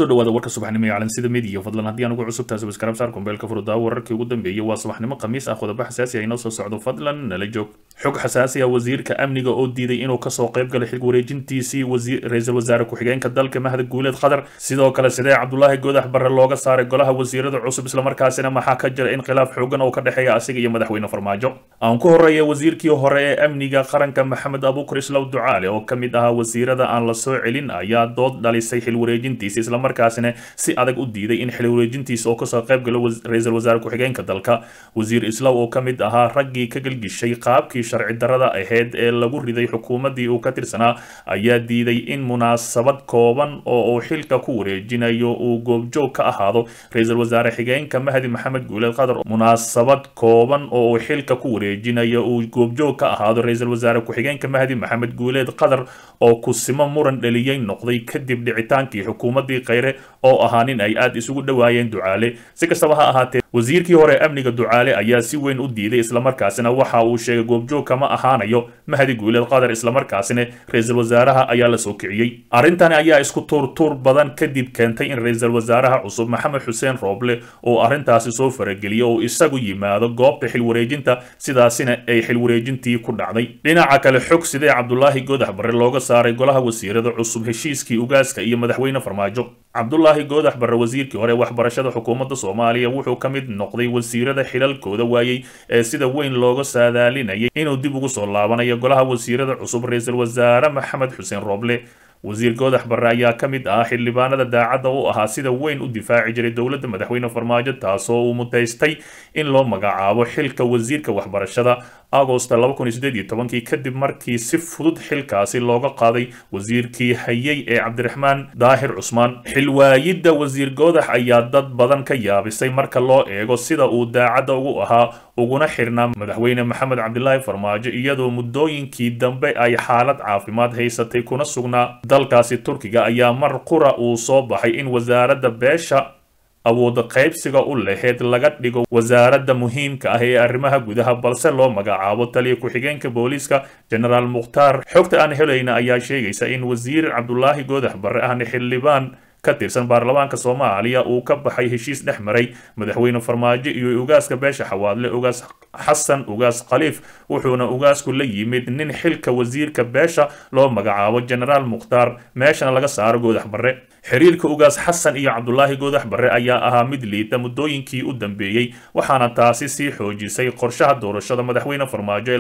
kusoo dhawaada warka subaxnimo ee calansida media fadlan haddii aan ugu cusub tahay subscribe saar kumbeelka furdaa wararkii ugu dambeeyay waa subaxnimo khamiis ah qodobo xasaasi ah inoo soo socdo fadlan nala joog xog xasaasi ah wasiirka amniga oo diiday inuu kasoo qayb galo xilka wareejintiisii ra'iisul wasaare ku-xigeenka dalka mahad guuleed qadar sidoo kale sidee cabdulaahi goodax barre looga saaray golaha wasiirada cusub islamarkaasina maxaa ka jira in khilaaf xoogan oo ka dhexeeya asiga iyo madaxweyne farmaajo aan ku horeeya wasiirkii hore ee amniga qaranka maxamed abuukar islaw ducaale oo ka mid ahaa wasiirada aan la soo celin ayaa dood dhalisay xil wareejintiisa islamarkaasina si adag u diiday in xil wareejintiisa oo kasoo qayb galo ra'iisul wasaare ku-xigeenka dalka wasiir islaw oo ka mid ahaa raggii ka galgishay qaabkii sharci darrada ahayd ee lagu riday xukuumaddii uu ka tirsanaa ayaa diiday in munaasabad kooban oo uu xilka ku wareejinayo uu goobjoog ka ahaado ra'iisul wasaare xigeenka mahdi maxamed guuleed qadar munaasabad kooban oo uu xilka ku wareejinayo uu goobjoog ka ahaado ra'iisul wasaare ku-xigeenka mahdi maxamed guuleed qadar oo kusimo muran dhaliyay noqday kadib dhicitaankii xukuumaddii khayre oo ahaa nin ay aad isugu dhawaayeen ducaale si kastaba ha ahaatee wasiirkii hore amniga ducaale ayaa si weyn u diiday islamarkaasina waxa uu sheegay goobjoog kama ahaanayo mahdi guuleed qadar islamarkaasina ra'iisul wasaaraha ayaa la soo kiciyey arrintani ayaa isku tuurtuur badan kadib keentay in ra'iisul wasaaraha cusub maxamed xuseen rooble oo arrintaasi soo farageliyo oo isagu yimaado goobta xil wareejinta sidaasina ay xil wareejintii ku dhacday dhinaca kale xog sidee cabdulaahi goodax barre looga saaray golaha wasiirada cusub heshiiskii ugaaska iyo madaxweyne farmaajo cabdulaahi goodax barre wasiirkii hore waxbarashada xukuumadda soomaaliya wuxuu ka mid noqday wasiirada xilalkooda waayey ee sida weyn looga saadaalinayay inuu dib ugu soo laabanayo golaha wasiirada cusub ra'iisul wasaare maxamed xuseen rooble wasiir goodax barre ayaa ka mid ah xildhibaanada daacadda u ahaa sida weyn u difaaci jiray dowladda madaxweyne farmaajo taasoo uu mutaystay in loo magacaabo xilka wasiirka waxbarashada agosta 2018 kadib markii si fudud xilkaasi looga qaaday wasiirkii hayay ee cabdiraxmaan daahir cusmaan xilwaayidda wasiir goodax ayaa dad badan ka yaabisay marka loo eego sida uu daacadda ugu ahaa uguna xirnaa madaxweyne maxamed cabdilaahi farmaajo iyadoo muddooyinkii dambe ay xaalad caafimaad haysatay kuna sugnaa dalkaasi turkiga ayaa mar qura uu soo baxay in wasaaradda beesha awooda qaybsiga u laheyd laga dhigo wasaaradda muhiimka ah ee arrimaha gudaha balse loo magacaabo taliya ku-xigeenka booliiska genaraal mukhtaar xogta aan helayna ayaa sheegaysa in wasiir cabdulaahi goodax barre ahna xildhibaan ka tirsan baarlamaanka soomaaliya uu ka baxay heshiis dhex maray madaxweyne farmaajo iyo ugaaska beesha xawaadle ugaas xasan ugaas khaliif wuxuuna ugaasku la yimid nin xilka wasiirka beesha loo magacaabo genaraal mukhtaar meeshana laga saaro goodax barre xiriirka ugaas xasan iyo cabdulaahi goodax barre ayaa ahaa mid liita muddooyinkii u dambeeyey waxaana taasi sii xoojisay qorshaha doorashada madaxweyne farmaajo ee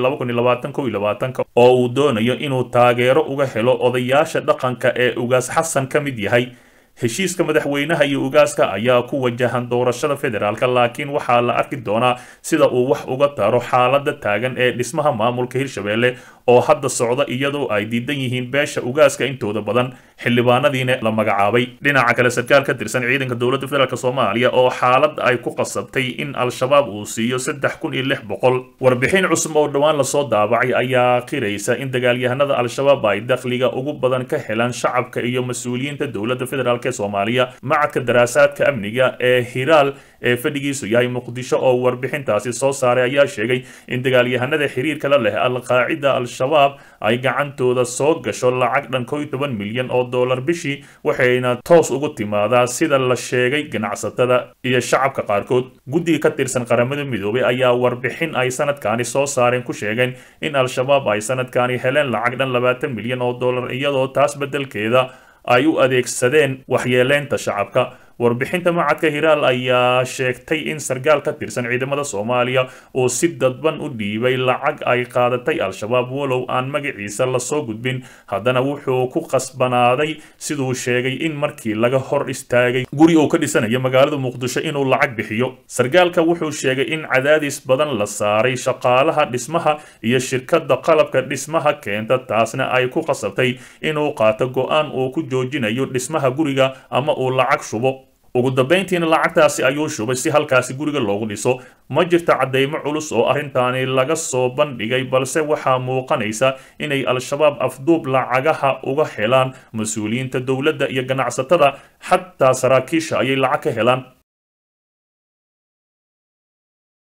2021 oo uu doonayo inuu taageero uga helo odayaasha dhaqanka ee ugaas xasan ka mid yahay heshiiska madaxweynaha iyo ugaaska ayaa ku wajahan doorashada federaalka laakiin waxaa la arki doonaa sida uu wax uga taro xaaladda taagan ee dhismaha maamulka hirshabelle oo hadda socda iyadoo ay diidan yihiin beesha ugaaska intooda badan xildhibaanadiina la magacaabay dhinaca kale sarkaal ka tirsan ciidanka dowladda federaalk soomaaliya oo xaalad ay ku qasabtay in al-shabaab uu siiyo 3600 warbixin cusub oo dhowaan lasoo daabacay ayaa qiraysa in dagaalyahanada al-shabaab ay dakhliga ugu badan ka helaan shacabka iyo mas-uuliyiinta dowladda federaalk soomaaliya macadka daraasaadka amniga ee hiraal ee fadhigiisu yahay muqdisho oo warbixintaasi soo saaray ayaa sheegay in dagaalyahanada xiriirka la leh al-qaacida al-shabaab ay gacantooda soo gasho lacag dhan 11 milyan oo dollar bishii waxayna toos ugu timaadaa sida la sheegay ganacsatada iyo shacabka qaarkood guddiga ka tirsan qaramada midoobay ayaa warbixin ay sanadkaani soo saareen ku sheegeen in al-shabaab ay sanadkaani heleen lacag dhan 20 milyan oo dollar iyadoo taas beddelkeeda ay u adeegsadeen waxyeeleynta shacabka warbixinta macadka hiraal ayaa sheegtay in sargaal ka tirsan ciidamada soomaaliya oo si dadban u dhiibay lacag ay qaadatay al-shabaab walow aan magaciisa lasoo gudbin haddana wuxuu ku qasbanaaday siduu sheegay in markii laga hor istaagay guri uu ka dhisanayo magaalada muqdisho inuu lacag bixiyo sargaalka wuxuu sheegay in cadaadis badan la saaray shaqaalaha dhismaha iyo shirkadda qalabka dhismaha keenta taasna ay ku qasabtay inuu qaato go-aan uu ku joojinayo dhismaha guriga ama uu lacag shubo ugu dambeyntiina lacagtaasi ayuu shubay si halkaasi guriga loogu dhiso ma jirta cadeymo culus oo arrintaani laga soo bandhigay balse waxaa muuqanaysa inay al-shabaab afduub lacagaha uga helaan mas-uuliyiinta dowladda iyo ganacsatada xataa saraakiisha ayay lacag ka helaan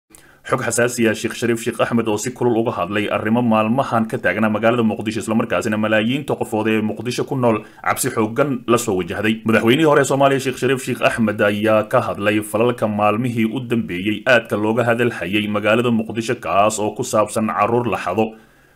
xog xasaasi ah Sheekh Shariif Sheekh Axmed oo si kulul uga hadlay arrimo maalmahan ka taagnaa magaalada Muqdisho isla markaasina malaayiinta qofood ee Muqdisho ku nool cabsi xoogan la soo wajahday madaxweynihii hore Soomaaliya Sheekh Shariif Sheekh Axmed ayaa ka hadlay falalka maalmihii u dambeeyay aadka looga hadalhayay magaalada Muqdisho kaas oo ku saabsan caruur la xado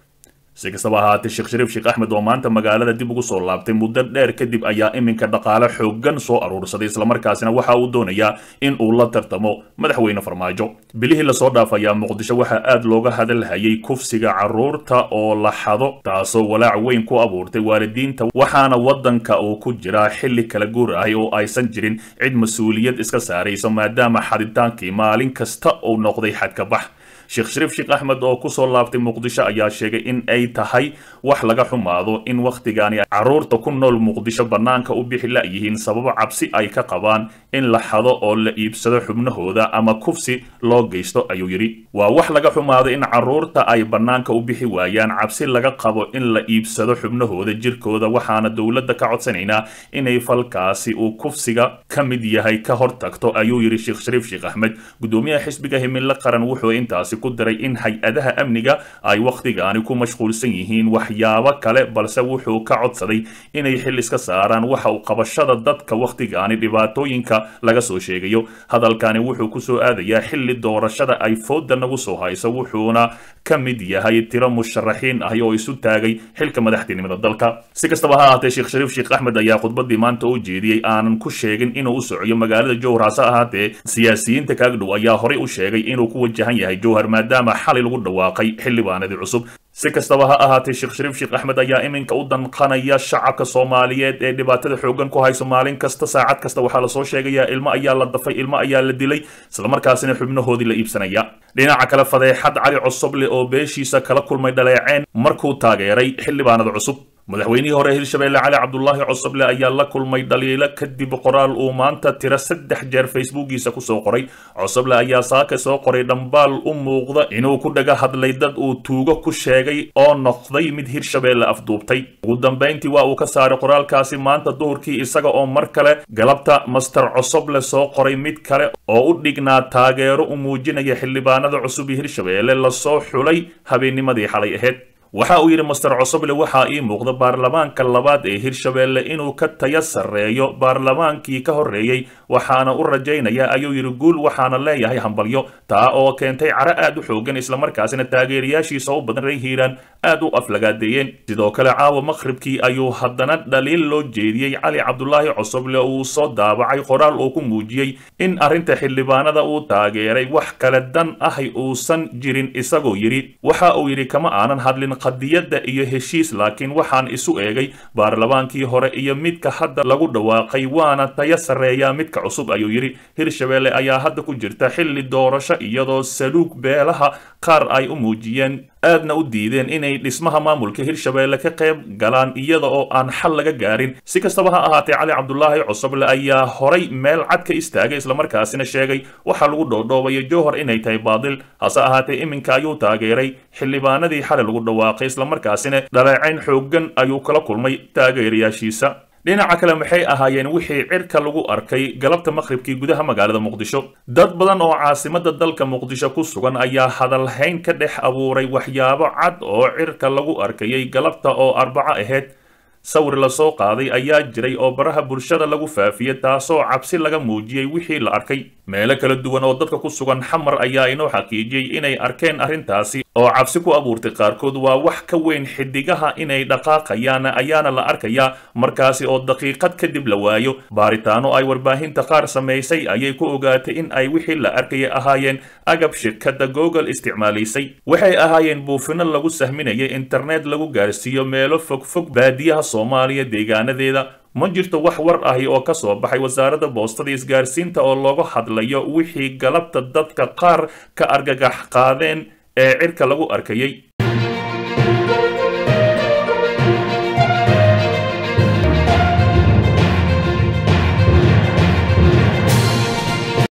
si kastaba ahaatee Sheekh Shariif Sheekh Axmed oo maanta magaalada dib ugu soo laabtay muddo dheer kadib ayaa iminka dhaqaale xoogan soo aruursaday isla markaasina waxa uu doonayaa in uu la tartamo madaxweyne Farmaajo bilihii la soo dhaafaya Muqdisho waxa aad looga hadalhayay kufsiga caruurta oo la xado taasoo walaac weyn ku abuurtay waalidiinta waxaana wadanka uu ku jira xilli kala guur ah oo aysan jirin cid mas'uuliyad iska saaraysa maadaama xaditaankii maalin kasta uu noqday xadka bax Sheekh Shariif Sheekh Axmed oo ku soo laabtay Muqdisho ayaa sheegay in ay tahay wax laga xumaado in waqtigaani caruurta ku nool Muqdisho banaanka u bixi la yihiin sababo cabsi ay ka qabaan in la xado oo la iibsado xubnahooda ama kufsi loo geysto ayuu yiri waa wax laga xumaado in caruurta ay banaanka u bixi waayaan cabsi laga qabo in la iibsado xubnahooda jirkooda waxaana dawladda ka codsanaynaa inay falkaasi uu kufsiga ka mid yahay ka hortagto ayuu yiri Sheekh Shariif Sheekh Axmed gudoomiyaha xisbiga Himilo Qaran wuxuu intaasi ku daray in hay-adaha amniga ay waqtigaani ku mashquulsan yihiin waxyaabo kale balse wuxuu ka codsaday inay xil iska saaraan waxa uu qabashada dadka waqtigaani dhibaatooyinka laga soo sheegayo hadalkani wuxuu ku soo aadayaa xilli doorashada ay fooda nagu soo hayso wuxuuna ka mid yahay tiro musharaxiin ah oo isu taagay xilka madaxtinimada dalka si kastaba ha ahaatee Sheekh Shariif Sheekh Axmed ayaa khudbadii maanta u jeediyay aanan ku sheegin inuu u socdo magaalada Jowhar hase ahaatee siyaasiyiinta kaga dhow ayaa horey u sheegay inuu ku wajahan yahay Jowhar maadaama xalay lagu dhawaaqay xildhibaanadii cusub si kastaba ha ahaatee Sheekh Shariif Sheekh Axmed ayaa iminka u danqanaya shacabka Soomaaliyeed ee dhibaatada xoogan ku hayso maalin kasta saacad kasta waxaa la soo sheegayaa ilmo ayaa la dafay ilmo ayaa la dilay isla markaasina xubnahoodii la iibsanaya dhinaca kale fadeexad Cali Cosoble oo beeshiisa kala kulmay dhaleeceen markuu taageeray xildhibaanada cusub madaxweynihii hore Hirshabeelle Cali Cabdullaahi Cosoble ayaa la kulmay dhaliilo kadib qoraal uu maanta tiro 3 jeer Facebookiisa ku soo qoray Cosoble ayaa saaka soo qoray dhambaal u muuqda inuu ku dhaga hadlay dad uu tuugo ku sheegay oo noqday mid Hirshabeelle afduubtay ugu dambeyntii waa uu ka saaray qoraalkaasi maanta duhurkii isaga oo mar kale galabta Master Cosoble soo qoray mid kale oo u dhignaa taageero u muujinaya xildhibaanada cusub ee Hirshabeelle la soo xulay habeennimadii xalay ahayd waxa uu yiri Master Cosoble waxa ii muuqda baarlamaanka labaad ee Hirshabeelle inuu ka tayo sareeyo baarlamaankii ka horeeyay waxaana u rajaynayaa ayuu yiri guul waxaana leeyahay hambalyo taa oo keentay cara aad u xoogan isla markaasina taageerayaashiisa u badan Hiiraan aad u aflagaadeeyeen sidoo kale caawa maqribkii ayuu haddana dhaliil loo jeediyay Cali Cabdullaahi Cosoble uu soo daabacay qoraal uu ku muujiyay in arinta xildhibaanada uu taageeray wax kale dan ah uusan jirin isagoo yiri waxa uu yiri kama aanan hadlin qadiyada iyo heshiis laakiin waxaan isu eegay baarlamaankii hore iyo midka hadda lagu dhawaaqay waana tayo sareeya midka cusub ayuu yiri Hirshabeelle ayaa hadda ku jirta xilli doorasho iyadoo saluug beelaha qaar ay u muujiyeen aadna u diideen inay dhismaha maamulka Hirshabeelle ka qayb galaan iyada oo aan xal laga gaarin si kastaba ha ahaatee Cali Cabdullaahi Cosoble ayaa horay meel cad ka istaagay isla markaasina sheegay waxa lagu dhoodhoobay Jowhar inay tahay baadil hase ahaatee iminka ayuu taageeray xildhibaanadii xalay lagu dhawaaqay isla markaasina dhaleecayn xoogan ayuu kala kulmay taageerayaashiisa dhinaca kale maxay ahaayeen wixii cirka lagu arkay galabta maqribkii gudaha magaalada Muqdisho dad badan oo caasimada dalka Muqdisho ku sugan ayaa hadalhayn ka dhex abuuray waxyaabo cad oo cirka lagu arkayay galabta oo Arbaca ahayd sawir la soo qaaday ayaa jiray oo baraha bulshada lagu faafiyay taasoo cabsi laga muujiyay wixii la arkay meelo kala duwan oo dadka ku sugan xamar ayaa inoo xaqiijiyay inay arkeen arintaasi oo cabsi ku abuurtay qaarkood waa wax ka weyn xidigaha inay dhaqaaqayaan ayaana la arkayaa markaasi oo daqiiqad kadib la waayo baaritaano ay warbaahinta qaar sameysay ayay ku ogaatay in ay wixii la arkay ahaayeen agab shirkadda Google isticmaalaysay waxay ahaayeen buufino lagu sahminayay internet lagu gaarsiiyo meelo fog baadiyaha Soomaaliya deegaanadeeda ma jirto wax war ahi oo ka soo baxay wasaaradda boostada isgaarsiinta oo looga hadlayo wixii galabta dadka qaar ka argagax qaadeen ee cirka lagu arkayay